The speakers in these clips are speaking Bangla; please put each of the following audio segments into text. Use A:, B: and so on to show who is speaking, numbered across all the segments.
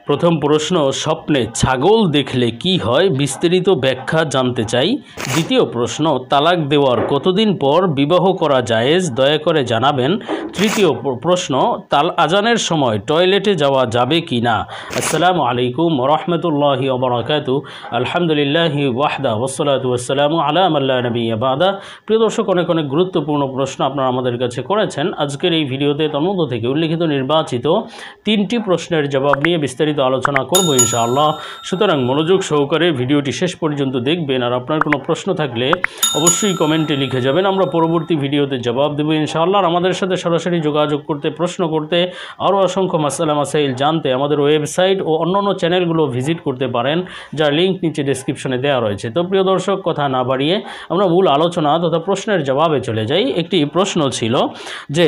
A: প্রথম প্রশ্ন, স্বপ্নে ছাগল দেখলে কি হয় বিস্তারিত ব্যাখ্যা জানতে চাই। দ্বিতীয় প্রশ্ন, তালাক দেওয়ার কতদিন পর বিবাহ করা জায়েজ, দয়া করে জানাবেন। তৃতীয় প্রশ্ন, আজানের সময় টয়লেটে যাওয়া যাবে কি না। আসসালামু আলাইকুম রহমতুল্লাহি ওয়া বারাকাতুহু। আলহামদুলিল্লাহি ওয়াহদা ওয়াসসালাতু ওয়াসসালামু আলা মান লা নাবিয়্যা বাদা। প্রিয় দর্শক, অনেক গুরুত্বপূর্ণ প্রশ্ন আপনারা আমাদের কাছে করেছেন। আজকের এই ভিডিওতে তন্মধ্য থেকে উল্লিখিত নির্বাচিত 3টি প্রশ্নের জবাব নিয়ে বিস্তারিত আলোচনা করব ইনশাআল্লাহ। সুতরাং মনোযোগ সহকারে ভিডিওটি শেষ পর্যন্ত দেখবেন। আর আপনার কোনো প্রশ্ন থাকলে অবশ্যই কমেন্টে লিখে যাবেন, আমরা পরবর্তী ভিডিওতে জবাব দেব ইনশাআল্লাহ। আর আমাদের সাথে সরাসরি যোগাযোগ করতে, প্রশ্ন করতে, আরও অসংখ্য মাসালা মাসাইল জানতে আমাদের ওয়েবসাইট ও অন্যান্য চ্যানেলগুলো ভিজিট করতে পারেন, যার লিঙ্ক নিচে ডেসক্রিপশনে দেওয়া রয়েছে। তো প্রিয় দর্শক, কথা না বাড়িয়ে আমরা মূল আলোচনা তথা প্রশ্নের জবাবে চলে যাই। একটি প্রশ্ন ছিল যে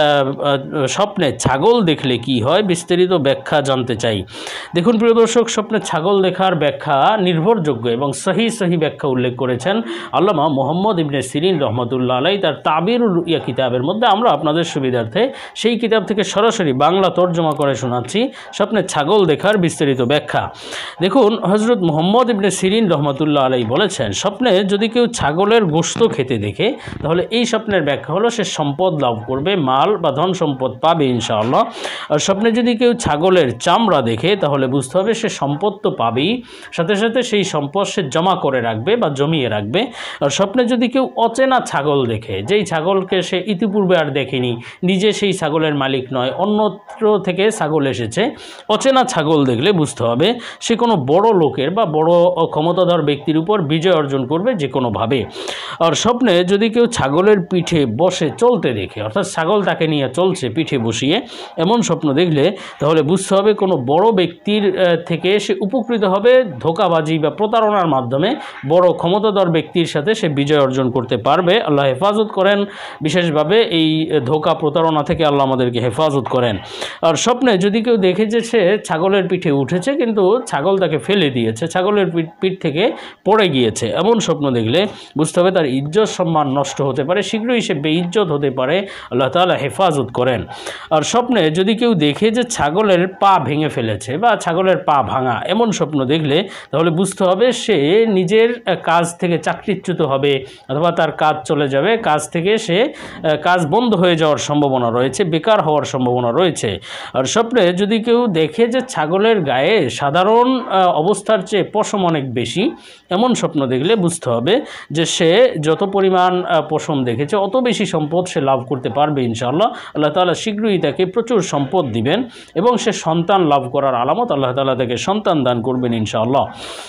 A: স্বপ্নে ছাগল দেখলে কি হয় বিস্তারিত ব্যাখ্যা জানতে চাই। দেখুন প্রিয় দর্শক, স্বপ্নে ছাগল দেখার ব্যাখ্যা নির্ভরযোগ্য এবং সহি ব্যাখ্যা উল্লেখ করেছেন আল্লামা মুহাম্মদ ইবনে সিরিন রহমতুল্লাহ আলাইহি তার তাবিরুল রুইয়া কিতাবের মধ্যে। আমরা আপনাদের সুবিধার্থে সেই কিতাব থেকে সরাসরি বাংলা তর্জমা করে শোনাচ্ছি স্বপ্নে ছাগল দেখার বিস্তারিত ব্যাখ্যা। দেখুন, হযরত মুহাম্মদ ইবনে সিরিন রহমতুল্লাহ আলাইহি বলেছেন, স্বপ্নে যদি কেউ ছাগলের গোশত খেতে দেখে তাহলে এই স্বপ্নের ব্যাখ্যা হলো সে সম্পদ লাভ করবে, মাল বা ধন সম্পদ পাবে ইনশাআল্লাহ। আর স্বপ্নে যদি কেউ ছাগলের চামড়া দেখে তাহলে বুঝতে হবে সে সম্পদ তো পাবেই, সাথে সাথে সেই সম্পদ সে জমা করে রাখবে বা জমিয়ে রাখবে। আর স্বপ্নে যদি কেউ অচেনা ছাগল দেখে, যেই ছাগলকে সে ইতিপূর্বে আর দেখেনি, নিজে সেই ছাগলের মালিক নয়, অন্যত্র থেকে ছাগল এসেছে, অচেনা ছাগল দেখলে বুঝতে হবে সে কোনো বড় লোকের বা বড় ক্ষমতাধর ব্যক্তির উপর বিজয় অর্জন করবে যে কোনোভাবে। আর স্বপ্নে যদি কেউ ছাগলের পিঠে বসে চলতে দেখে, অর্থাৎ ছাগল তাকে নিয়ে চলছে পিঠে বসিয়ে, এমন স্বপ্ন দেখলে তাহলে বুঝতে হবে কোনো বড় ব্যক্তির থেকে সে উপকৃত হবে, ধোঁকাবাজি বা প্রতারণার মাধ্যমে বড় ক্ষমতাধর ব্যক্তির সাথে সে বিজয় অর্জন করতে পারবে। আল্লাহ হেফাজত করেন, বিশেষভাবে এই ধোঁকা প্রতারণা থেকে আল্লাহ আমাদেরকে হেফাজত করেন। আর স্বপ্নে যদি কেউ দেখে যে সে ছাগলের পিঠে উঠেছে কিন্তু ছাগল তাকে ফেলে দিয়েছে, ছাগলের পিঠ থেকে পড়ে গিয়েছে, এমন স্বপ্ন দেখলে বুঝতে হবে তার ইজ্জত সম্মান নষ্ট হতে পারে, শীঘ্রই সে বেইজ্জত হতে পারে। আল্লাহ তাআলা হেফাজত করেন। আর স্বপ্নে যদি কেউ দেখে যে ছাগলের পা ভেঙে ফেলেছে বা ছাগলের পা ভাঙা, এমন স্বপ্ন দেখলে তাহলে বুঝতে হবে সে নিজের কাজ থেকে চাকরিচ্যুত হবে অথবা তার কাজ চলে যাবে, কাজ থেকে সে কাজ বন্ধ হয়ে যাওয়ার সম্ভাবনা রয়েছে, বেকার হওয়ার সম্ভাবনা রয়েছে। আর স্বপ্নে যদি কেউ দেখে যে ছাগলের গায়ে সাধারণ অবস্থার চেয়ে পশম অনেক বেশি, এমন স্বপ্ন দেখলে বুঝতে হবে যে সে যত পরিমাণ পশম দেখেছে অত বেশি সম্পদ সে লাভ করতে পারবে ইনশাআল্লাহ। আল্লাহ তাআলা শীঘ্রই তাকে প্রচুর সম্পদ দিবেন এবং সে সন্তান লাভ করার আলামত, আল্লাহ তাআলা তাকে সন্তান দান করবেন ইনশাআল্লাহ।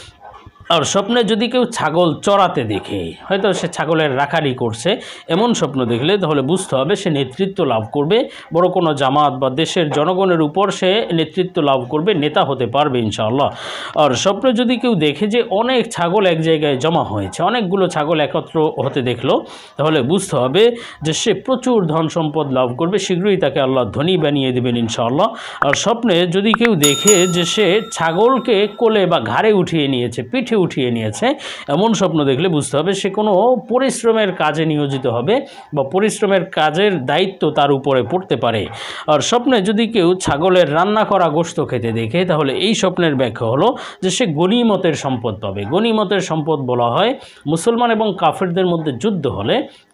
A: আর স্বপ্নে যদি কেউ ছাগল চড়াতে দেখে, হয়তো সে ছাগলের রাখারি করছে, এমন স্বপ্ন দেখলে তাহলে বুঝতে হবে সে নেতৃত্ব লাভ করবে, বড় কোনো জামাত বা দেশের জনগণের উপর সে নেতৃত্ব লাভ করবে, নেতা হতে পারবে ইনশাআল্লাহ। আর স্বপ্নে যদি কেউ দেখে যে অনেক ছাগল এক জায়গায় জমা হয়েছে, অনেকগুলো ছাগল একত্র হতে দেখলো, তাহলে বুঝতে হবে যে সে প্রচুর ধন সম্পদ লাভ করবে, শীঘ্রই তাকে আল্লাহ ধনী বানিয়ে দেবেন ইনশাআল্লাহ। আর স্বপ্নে যদি কেউ দেখে যে সে ছাগলকে কোলে বা ঘাড়ে উঠিয়ে নিয়েছে, পিঠে উঠিয়ে নিয়েছে, এমন স্বপ্ন দেখলে বুঝতে হবে সে কোনো পরিশ্রমের কাজে নিয়োজিত হবে বা পরিশ্রমের কাজের দায়িত্ব তার উপরে পড়তে পারে। আর স্বপ্নে যদি কেউ ছাগলের রান্না করা গোশত খেতে দেখে তাহলে এই স্বপ্নের ব্যাখ্যা হলো যে সে গনিমতের সম্পদ পাবে। গনিমতের সম্পদ বলা হয় মুসলমান এবং কাফেরদের মধ্যে যুদ্ধ হলে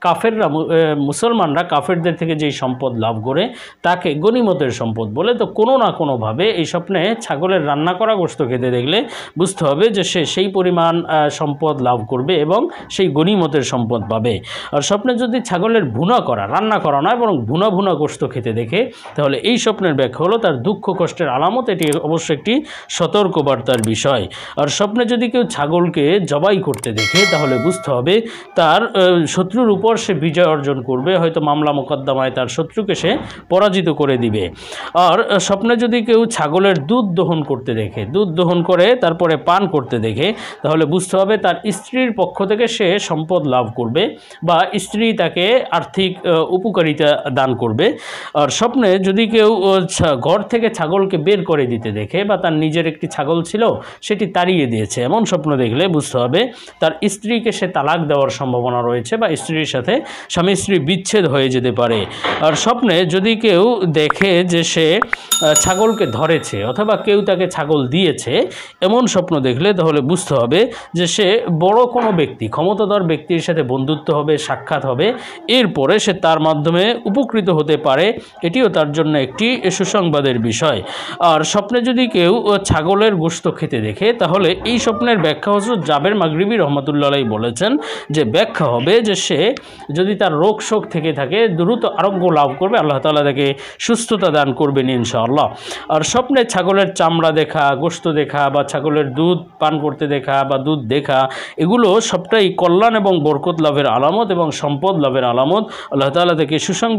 A: মুসলমানরা কাফেরদের থেকে যেই সম্পদ লাভ করে তাকে গনিমতের সম্পদ বলে। তো কোনো না কোনোভাবে এই স্বপ্নে ছাগলের রান্না করা গোশত খেতে দেখলে বুঝতে হবে যে সে সেই পরিমাণ সম্পদ লাভ করবে এবং সেই গনিমতের সম্পদ পাবে। আর স্বপ্নে যদি ছাগলের ভুনা করা, রান্না করা নয় বরং ভুনা গোশত খেতে দেখে তাহলে এই স্বপ্নের ব্যাখ্যা হলো তার দুঃখ কষ্টের আলামত, এটি অবশ্যই একটি সতর্কবার্তার বিষয়। আর স্বপ্নে যদি কেউ ছাগলকে জবাই করতে দেখে তাহলে বুঝতে হবে তার শত্রুর উপর সে বিজয় অর্জন করবে, হয়তো মামলা মোকদ্দমায় তার শত্রুকে সে পরাজিত করে দিবে। আর স্বপ্নে যদি কেউ ছাগলের দুধ দহন করতে দেখে, দুধ দহন করে তারপরে পান করতে দেখে, তাহলে বুঝতে হবে তার স্ত্রীর পক্ষ থেকে সে সম্পদ লাভ করবে বা স্ত্রী তাকে আর্থিক উপকারিতা দান করবে। আর স্বপ্নে যদি কেউ ঘর থেকে ছাগলকে বের করে দিতে দেখে বা তার নিজের একটি ছাগল ছিল সেটি তাড়িয়ে দিয়েছে, এমন স্বপ্ন দেখলে বুঝতে হবে তার স্ত্রীকে সে তালাক দেওয়ার সম্ভাবনা রয়েছে বা স্ত্রীর সাথে স্বামী স্ত্রী বিচ্ছেদ হয়ে যেতে পারে। আর স্বপ্নে যদি কেউ দেখে যে সে ছাগলকে ধরেছে অথবা কেউ তাকে ছাগল দিয়েছে, এমন স্বপ্ন দেখলে তাহলে বুঝতে হবে যে সে বড় কোনো ব্যক্তি, ক্ষমতাধর ব্যক্তির সাথে বন্ধুত্ব হবে, সাক্ষাৎ হবে, এরপরে সে তার মাধ্যমে উপকৃত হতে পারে, এটিও তার জন্য একটি সুসংবাদের বিষয়। আর স্বপ্নে যদি কেউ ছাগলের গোশত খেতে দেখে তাহলে এই স্বপ্নের ব্যাখ্যা হযরত জাবের মাগরিবি রহমাতুল্লাহ আলাইহি বলেছেন যে ব্যাখ্যা হবে যে সে যদি তার রোগ শোক থেকে থাকে দ্রুত আরোগ্য লাভ করবে, আল্লাহ তাআলা তাকে সুস্থতা দান করবেন ইনশাআল্লাহ। আর স্বপ্নে ছাগলের চামড়া দেখা, গোশত দেখা বা ছাগলের দুধ পান করতে দেখা বা দুধ দেখা, এগুলো সবটাই কল্যাণ এবং বরকত লাভের আলামত এবং সম্পদ লাভের আলামত। আল্লাহ তাআলা তাকে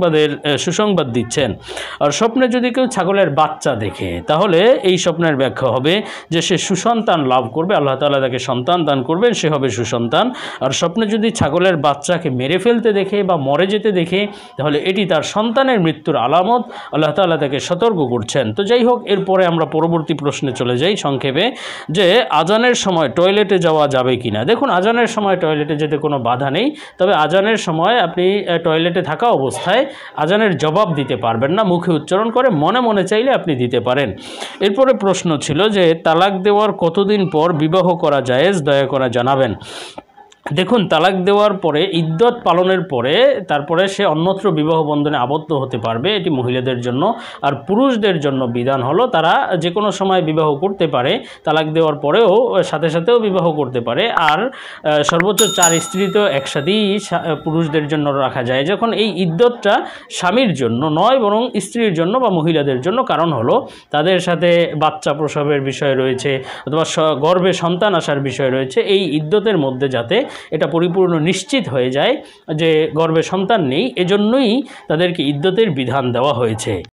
A: সুসংবাদ দিচ্ছেন। আর স্বপ্নে যদি কেউ ছাগলের বাচ্চা দেখে তাহলে এই স্বপ্নের ব্যাখ্যা হবে যে সে সুসন্তান লাভ করবে, আল্লাহ তাআলা তাকে সন্তান দান করবেন, সে হবে সুসন্তান। আর স্বপ্নে যদি ছাগলের বাচ্চাকে মেরে ফেলতে দেখে বা মরে যেতে দেখে তাহলে এটি তার সন্তানের মৃত্যুর আলামত, আল্লাহ তাআলা তাকে সতর্ক করছেন। তো যাই হোক, এরপরে আমরা পরবর্তী প্রশ্নে চলে যাই সংক্ষেপে, যে আজানের সময় টয়লেটে যাওয়া যাবে কিনা। দেখুন, আজানের সময় টয়লেটে যেতে কোনো বাধা নেই, তবে আজানের সময় আপনি টয়লেটে থাকা অবস্থায় আজানের জবাব দিতে পারবেন না, মুখে উচ্চারণ করে মনে মনে চাইলে আপনি দিতে পারেন। এরপরে প্রশ্ন ছিল যে তালাক দেওয়ার কতদিন পর বিবাহ করা জায়েজ, দয়া করে জানাবেন। দেখুন, তালাক দেওয়ার পরে ইদ্যত পালনের পরে তারপরে সে অন্যত্র বিবাহ বন্ধনে আবদ্ধ হতে পারবে, এটি মহিলাদের জন্য। আর পুরুষদের জন্য বিধান হলো তারা যে কোনো সময় বিবাহ করতে পারে, তালাক দেওয়ার পরেও সাথে সাথেও বিবাহ করতে পারে। আর সর্বোচ্চ 4 স্ত্রী তো একসাথেই পুরুষদের জন্য রাখা যায়, যখন এই ইদ্যতটা স্বামীর জন্য নয় বরং স্ত্রীর জন্য বা মহিলাদের জন্য। কারণ হলো তাদের সাথে বাচ্চা প্রসবের বিষয় রয়েছে অথবা গর্ভে সন্তান আসার বিষয় রয়েছে। এই ইদ্যতের মধ্যে যাতে এটা পরিপূর্ণ নিশ্চিত হয়ে যায় যে গর্ভে সন্তান নেই, এজন্যই তাদেরকে ইদ্যতের বিধান দেওয়া হয়েছে।